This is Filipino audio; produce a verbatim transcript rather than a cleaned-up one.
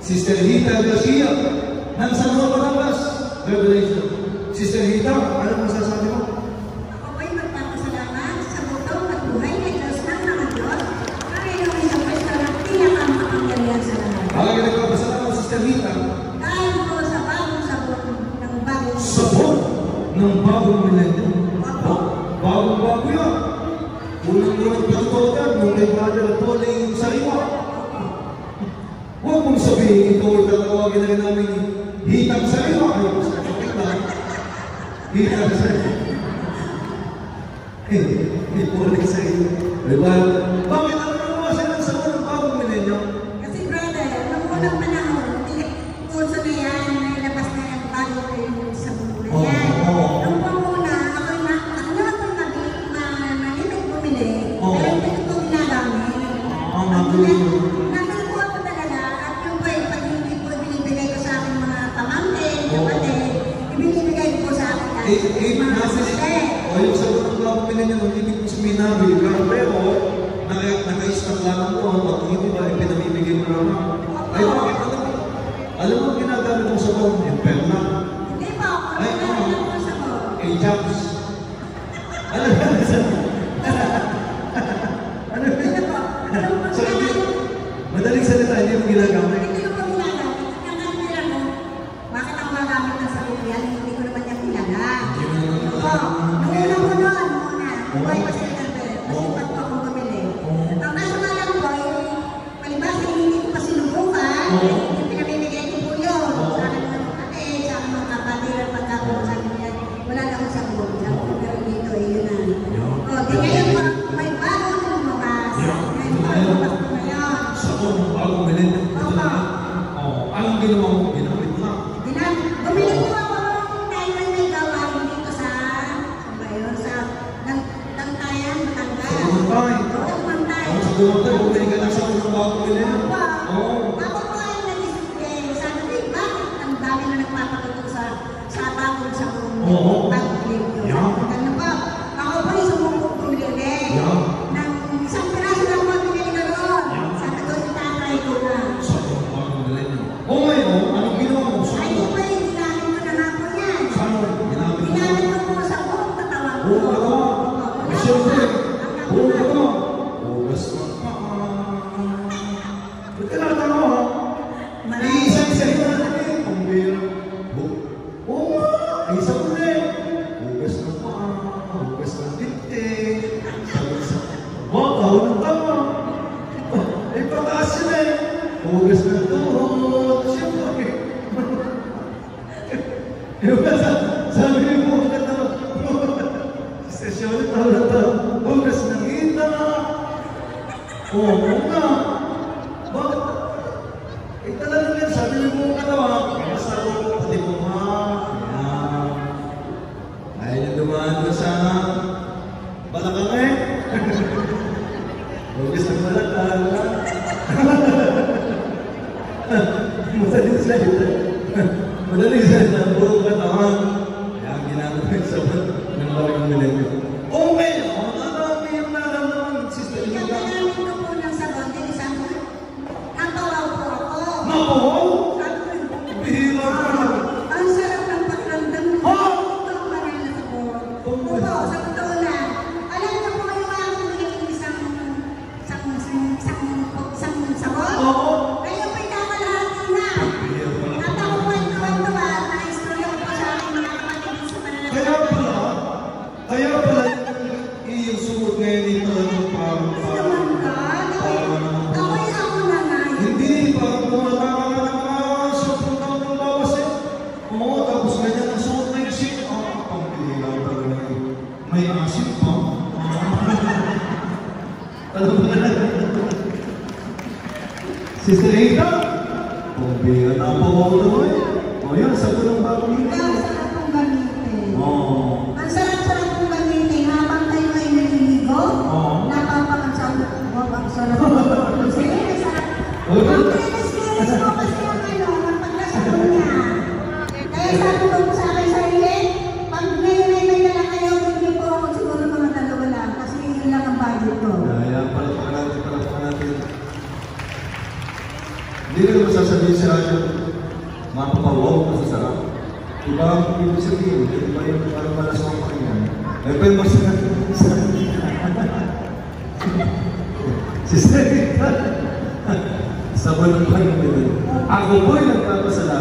Sister Rita Garcia, ng San Juan, Batangas. Revelation. Sister Rita, ano mo sasabi mo? Ako po'y magpapasalamat sa butong at buhay kay Diyos ng mga Diyos. Panginoon sa Kristo na pinakamakapangyarihan sa lahat. Palagi nagpapasalamat, Sister Rita. Dahil po sa bagong sabon ng bagong Sabon ng bagong milenyo. Bagong-bago yan. Unang-unang patutugan, nung kay Brother Tony yung sariwa. Huwag mong sabihin ito, itatawagin na rin namin hitang sariwa. Ay, mas nakapit lang. Hitang sariwa. Eh, hindi po ulit sa iyo. Diba? Bakit ang nawasan ng sabon ng bagong milenyo? Kasi brother, nung unang panahon, puso na yan, nailabas na yung bago yung sabon na yan. Nung panguna, ako'y na, ako na ako'y malimit bumili, pero hindi ko ginagamit. Nakalikuha ko talaga, at yung po, pag hindi po binibigay ko sa aking mga pamangkin, kapatid, ibinibigay ko sa akin Eh, eh, nasa o yung sabon ng bagong milenyo, nung hindi ko suminabi, pero naka-stock lang mo, pag hindi ba, ipinamimigay mo naman. Ay, bakit? Alam mo, alam mo, ginagamit mo sa sabon, yung perna. Hindi po, ako ginagamit ko sa sabon. Eh, Japs. Ano ba? Ano ba? Madaling salita, hindi mo ginagamit. Hindi ko po ginagamit. Ang kanila mo, bakit ako magamit ng sabon yan? Hindi ko naman yan kilala. Oo, nung una ko doon, muna. Buhay pa sila ng pera. Kasi pag po akong bumili. Ang kaso nga lang po, palibasa hindi ko pa sinubukan. Yung pinamimigay ko po yun. Sa akin mga kapatid, sa akin mga kapatid, pagkakaroon sa akin yan. Wala na akong sabon. Sabi ko, pero dito, eh, yun na. O, di ngayon po, may bago na lumabas. Ngayon po, lumabas po ngayon. Sabon ng bagong milenyo. Opo. Oh, anong ginawa mo? Ginamit mo na. Bumili po ako ng Taiwan may gawain dito sa, saan ba yun? Sa Tangtayan, Batangas. Sa Dumantay. Sa Dumantay. Oh, sa Dumantay, bumili ka ng sabon ng bagong milenyo. Oo. Ako po ay nag-isip eh, sabi ko, eh, bakit ang dami na nagpapatutok sa sa bagong sabon ng bagong milenyo? Ano po? Ako po ay sumubok bumili ulit. Ng isang piraso lang po binili ko doon. Sabi ko, itatry ko na. Sabon ng bagong milenyo. Oh, ngayon, anong ginawa mo? Ay, Sabon. po ay ginamit ko na nga po yan. Saan? Ginamit mo? Ginamit ko po sa buong katawan ko. Oo, katawan. Wala Siyempre. po. Oo, katawan. Oo, basta. Ba't ka natalo, ha? Iisang salita na rin. Ang bira. Oo nga. Isang ulit. Hugas ng paa. Hugas ng dinte. Wow, tao ng tama. Eh, pataas yun eh. Hugas ng tuhod. Siyempre. Yung sabi niyo po, sesyon, tao na tao. Hugas ng hita. Oo, oo nga. Bakit? Eh, talagang yan, sabi niyo po katawa. Basta ako, pati po nga. Ayan. Ayaw niyo dumaan doon sa balakang eh. Hugas ng balakang. Madaling salita. Madaling salita. Puro katawan. Kaya ang ginamit ko yung sabon ng bagong milenyo. Okay! O, nadami yung naramdaman. Sister Yung Lita. ginamit ko po ng sabon, din isang napawaw po ako. Napawaw? Sabi ko, Bihira ka na. ang sarap ng pakiramdam ng Ha? ito ang banal na sabon. Opo, sa totoo lang. Alam niyo po yung aking naging isang isang isang isang isang sabon? Oo. Ngayon po'y kakalahati na. Bihira ka na. At ako po'y tuwan-tuwa na istorya ko po sa aking mga kapatid sa Kaya pananalaman. pala, kaya pala yung iyong sumot ngayon dito, ano, parang, parang, parang, Ako'y ako na nga. hindi, parang tumatama ka ng mga sobrang taon ng bawas eh. Oo, tapos ganyan ang suot na yung shit. Ah, pambihira talaga yun. May asin pa. Alam mo na. Sister Rita, pambihira na ang pawaw naman eh. O yan, sabi ng bagong Ang ito. sarap kong gamitin. Oo. Ang sarap-sarap kong gamitin habang tayo ay naliligo. Oo. Napapakasarap. Wow, ang sarap. Sige, masarap. Ang kinis-kinis ko kasi ang ano, ang pagkasabon niya. Kaya sabi ko po sa akin sarili, pag ngayon ay may dala kayo, hindi po ako siguro mga dalawa lang. Kasi yun lang ang budget ko. Kaya pala pa natin, pala pa natin. Hindi ka naman sasabihin sa radyo, mapapawaw na sa sarap. Diba ang ibig sabihin? Di ba yung parang malaswang pakinggan? Eh, pero masarap sa si Senator. Sa walang panginoon. Ako po'y nagpapasalamat